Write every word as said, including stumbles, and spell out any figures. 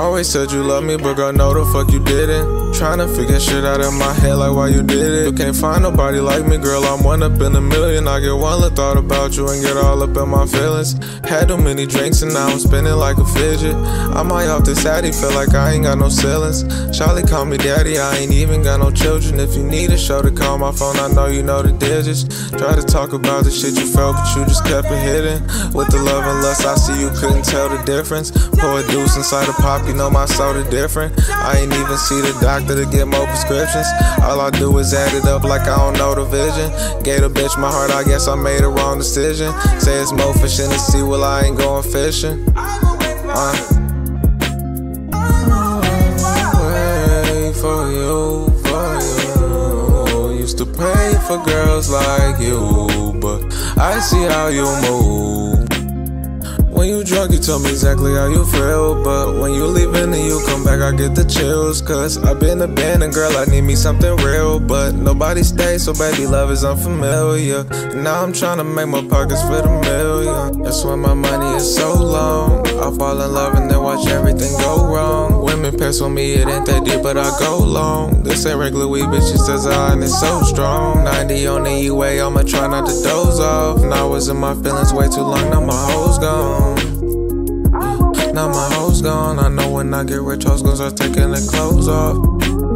always said you love me, but girl, no the fuck you didn't. Tryna figure shit out of my head like why you did it. You can't find nobody like me, girl, I'm one up in a million. I get one little thought about you and get all up in my feelings. Had too many drinks and now I'm spinning like a fidget. I might off this addy, feel like I ain't got no ceilings. Charlie call me daddy, I ain't even got no children. If you need a show to call my phone, I know you know the digits. Try to talk about the shit you felt, but you just kept it hidden. With the love and lust, I see you couldn't tell the difference. Pour a deuce inside a pop, you know my soda different. I ain't even see the doctor to get more prescriptions. All I do is add it up like I don't know the vision. Gave a bitch my heart, I guess I made a wrong decision. Say it's more fish in the sea, well I ain't going fishing. Uh. Wait for you, for you. Used to pray for girls like you, but I see how you move. When you drunk, you tell me exactly how you feel, but when you leaving and you come back, I get the chills. Cause I've been abandoned, girl, I need me something real, but nobody stays, so baby, love is unfamiliar. And now I'm tryna make my pockets fit a million. That's why my money is so long. I fall in love and then watch everything go wrong. Women pass on me, it ain't that deep, but I go long. This ain't regular weed, bitch, it's as I and it's so strong. ninety on the E-way, I'ma try not to doze off. Now I was in my feelings way too long, now my hoes gone. Now my hoes gone, I know when I get rich, hoes gon' start taking their clothes off.